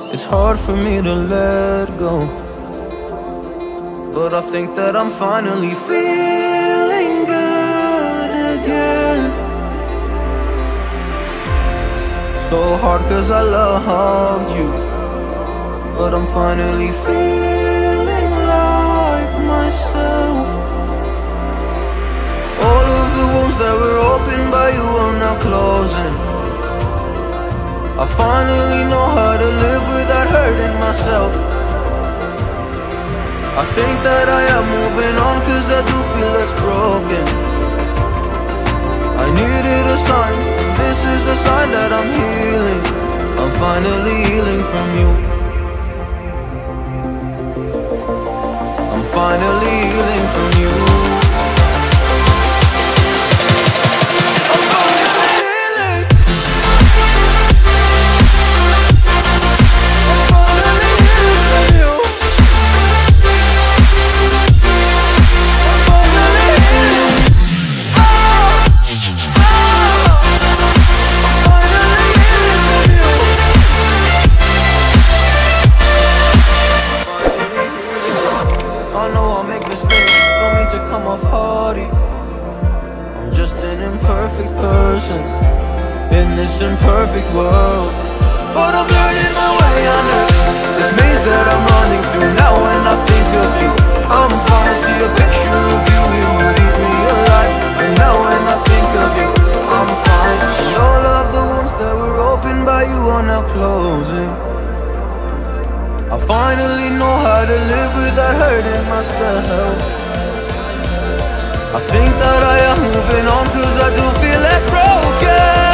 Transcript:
It's hard for me to let go, but I think that I'm finally feeling good again. So hard cause I loved you, but I'm finally feeling like myself. All of the wounds that were opened by you are now closing. I finally know how to live without hurting myself. I think that I am moving on cause I do feel less broken. I needed a sign, this is a sign that I'm healing. I'm finally healing from you. I'm finally healing from you. I'm just an imperfect person in this imperfect world, but I'm learning my way under this maze that I'm running through. Now when I think of you, I'm fine. See a picture of you, you would eat me alive. And now when I think of you, I'm fine. And all of the wounds that were opened by you are now closing. I finally know how to live without hurting myself. I think that I am moving on cause I do feel less broken.